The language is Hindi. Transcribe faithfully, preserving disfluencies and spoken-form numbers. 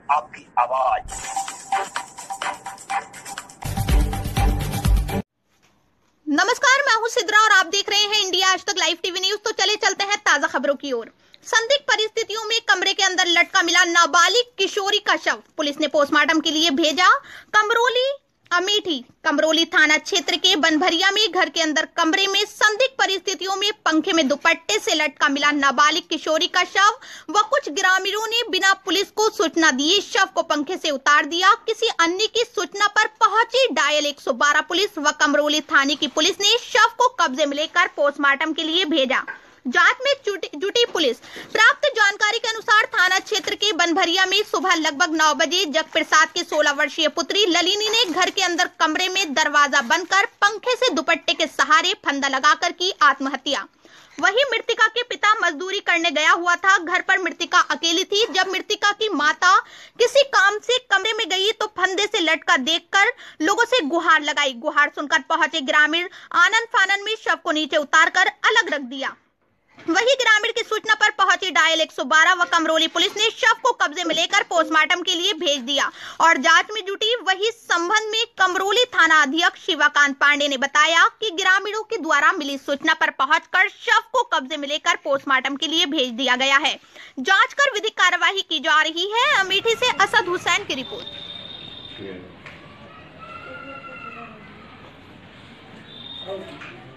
आपकी आवाज। नमस्कार, मैं हूं सिद्रा और आप देख रहे हैं इंडिया आज तक लाइव टीवी न्यूज। तो चले चलते हैं ताजा खबरों की ओर। संदिग्ध परिस्थितियों में कमरे के अंदर लटका मिला नाबालिग किशोरी का शव, पुलिस ने पोस्टमार्टम के लिए भेजा। कमरोली अमेठी कमरोली थाना क्षेत्र के बनभरिया में घर के अंदर कमरे में संदिग्ध परिस्थितियों में पंखे में दुपट्टे से लटका मिला नाबालिग किशोरी का शव व कुछ ग्रामीणों ने बिना पुलिस को सूचना दिए शव को पंखे से उतार दिया। किसी अन्य की सूचना पर पहुंची डायल एक सौ बारह पुलिस व कमरोली थाने की पुलिस ने शव को कब्जे में लेकर पोस्टमार्टम के लिए भेजा। जांच में जुटी पुलिस। प्राप्त जानकारी के अनुसार थाना क्षेत्र के बनभरिया में सुबह लगभग नौ बजे जगप्रसाद के सोलह वर्षीय पुत्री ललिनी ने घर के अंदर कमरे में दरवाजा बंद कर पंखे से दुपट्टे के सहारे फंदा लगाकर की आत्महत्या। वहीं मृतिका के पिता मजदूरी करने गया हुआ था। घर पर मृतिका अकेली थी। जब मृतिका की माता किसी काम से कमरे में गई तो फंदे से लटका देखकर लोगों से गुहार लगाई। गुहार सुनकर पहुंचे ग्रामीण आनंद फानन में शव को नीचे उतारकर अलग रख दिया। वही ग्रामीण की सूचना पर पहुंची डायल एक सौ बारह व कमरोली पुलिस ने शव को कब्जे में लेकर पोस्टमार्टम के लिए भेज दिया और जांच में जुटी। वही संबंध में कमरोली थाना अध्यक्ष शिवाकांत पांडे ने बताया कि ग्रामीणों के द्वारा मिली सूचना पर पहुंचकर शव को कब्जे में लेकर पोस्टमार्टम के लिए भेज दिया गया है। जांच कर विधिक कार्यवाही की जा रही है। अमेठी से असद हुसैन की रिपोर्ट। Okay.